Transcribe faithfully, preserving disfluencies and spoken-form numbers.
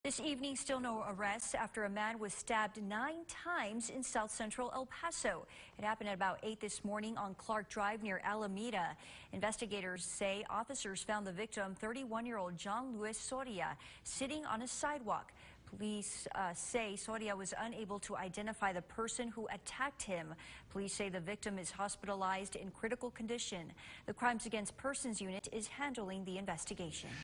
This evening, still no arrests after a man was stabbed nine times in south central El Paso. It happened at about eight this morning on Clark Drive near Alameda. Investigators say officers found the victim, thirty-one-year-old John Luis Soria, sitting on a sidewalk. Police uh, say Soria was unable to identify the person who attacked him. Police say the victim is hospitalized in critical condition. The Crimes Against Persons Unit is handling the investigation.